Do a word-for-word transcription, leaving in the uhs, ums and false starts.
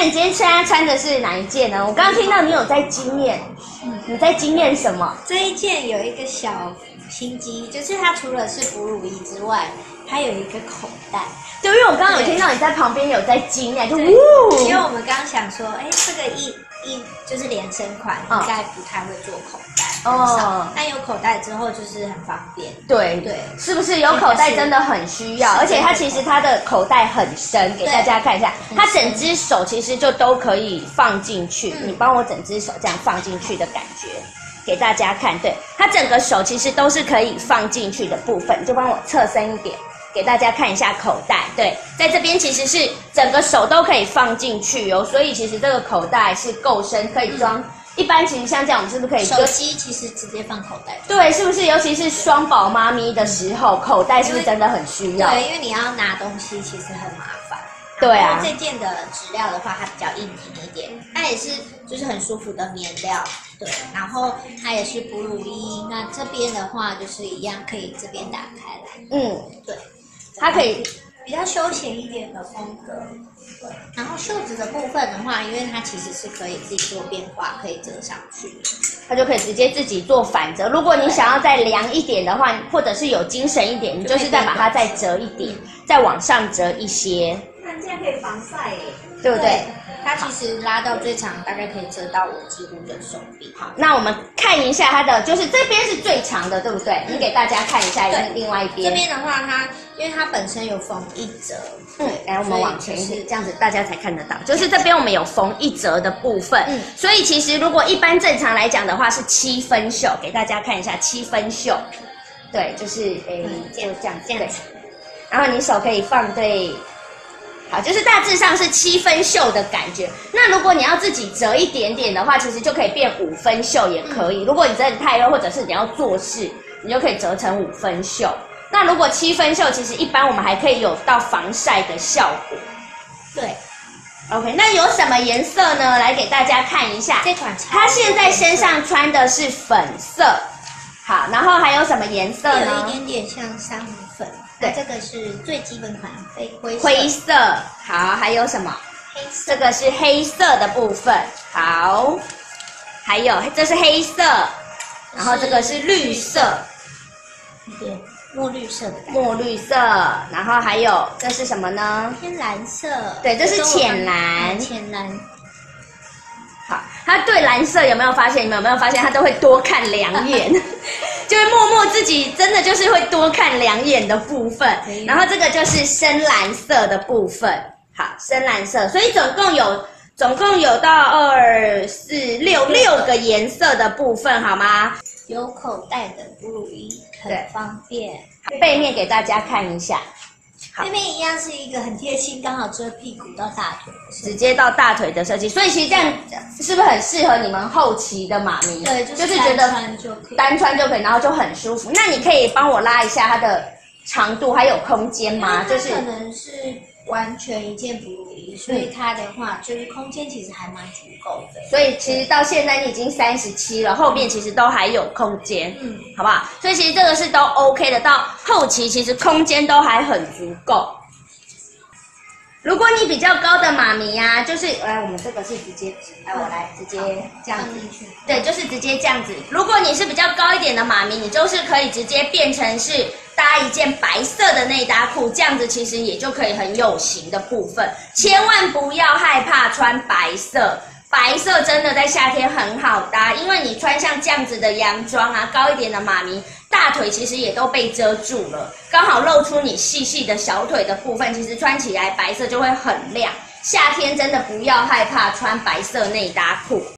你今天现在穿的是哪一件呢？我刚刚听到你有在惊艳，嗯，你在惊艳什么？ 这一件有一个小心机，就是它除了是哺乳衣之外，它有一个口袋。 对，因为我刚刚有听到你在旁边有在惊艳，就呜。 因为我们刚刚想说，哎，这个一一就是连身款，应该不太会做口袋。哦。但有口袋之后就是很方便。对对， 是不是有口袋真的很需要？而且它其实它的口袋很深，给大家看一下，它整只手其实就都可以放进去。你帮我整只手这样放进去的感觉。给大家看，对，它整个手其实都是可以放进去的部分，就帮我侧身一点，给大家看一下口袋。对，在这边其实是整个手都可以放进去哦，所以其实这个口袋是够深，可以装。嗯、一般其实像这样，我们是不是可以手机其实直接放口袋？ 对，是不是？尤其是双宝妈咪的时候，口袋是不是真的很需要？ 对，因为你要拿东西其实很麻烦。 对啊， 这件的质料的话，它比较硬挺一点，它也是就是很舒服的棉料，对，然后它也是哺乳衣。那这边的话就是一样，可以这边打开来，嗯，对， 它可以比较休闲一点的风格。对，然后袖子的部分的话，因为它其实是可以自己做变化，可以折上去， 它就可以直接自己做反折。如果你想要再凉一点的话，或者是有精神一点，你就是再把它再折一点，再往上折一些。 这样可以防晒耶， 对不对？ 它其实拉到最长，大概可以遮到我几乎的手臂。 好，那我们看一下它的，就是这边是最长的，对不对？嗯、你给大家看一下，对，另外一边。 这边的话，它因为它本身有缝一折， 嗯，来我们往前一点，这样子大家才看得到。就是这边我们有缝一折的部分，嗯，所以其实如果一般正常来讲的话是七分袖，给大家看一下七分袖，对，就是诶，嗯、就这样这样子，然后你手可以放对。好，就是大致上是七分袖的感觉。那如果你要自己折一点点的话，其实就可以变五分袖也可以。嗯、如果你真的太热，或者是你要做事，你就可以折成五分袖。那如果七分袖，其实一般我们还可以有到防晒的效果。 对 ，OK， 那有什么颜色呢？来给大家看一下。 这款它现在身上穿的是粉色。好，然后还有什么颜色呢？ 有一点点像珊瑚粉。对，这个是最基本款灰灰色。 灰色，好，还有什么？ 黑色， 这个是黑色的部分。好，还有这是黑色，然后这个是绿色， 一点墨绿色的感觉。 墨绿色，然后还有这是什么呢？ 偏蓝色。对， 这是浅蓝。 浅蓝。 好，他对蓝色有没有发现？你们有没有发现他都会多看两眼？就会默默自己真的就是会多看两眼的部分，然后这个就是深蓝色的部分，好，深蓝色，所以总共有总共有到二四六六个颜色的部分，好吗？ 有口袋的哺乳衣很方便， 背面给大家看一下。 背面一样是一个很贴心，刚好遮屁股到大腿， 直接到大腿的设计，所以其实这样是不是很适合你们后期的妈咪？ 对， 就是觉得单穿就可以，然后就很舒服。那你可以帮我拉一下它的长度还有空间吗？就是可能是完全一件哺乳衣，所以它的话就是空间其实还蛮足够的。 所以其实到现在你已经三十七了，后面其实都还有空间，嗯，好不好？所以其实这个是都 OK 的，到后期其实空间都还很足够。如果你比较高的妈咪呀、啊，就是来我们这个是直接，来我来直接这样子，对，就是直接这样子。如果你是比较高一点的妈咪，你就是可以直接变成是搭一件白色的内搭裤，这样子其实也就可以很有型的部分。千万不要害怕穿白色。白色真的在夏天很好搭，因为你穿像这样子的洋装啊，高一点的妈咪，大腿其实也都被遮住了，刚好露出你细细的小腿的部分，其实穿起来白色就会很亮。夏天真的不要害怕穿白色内搭裤。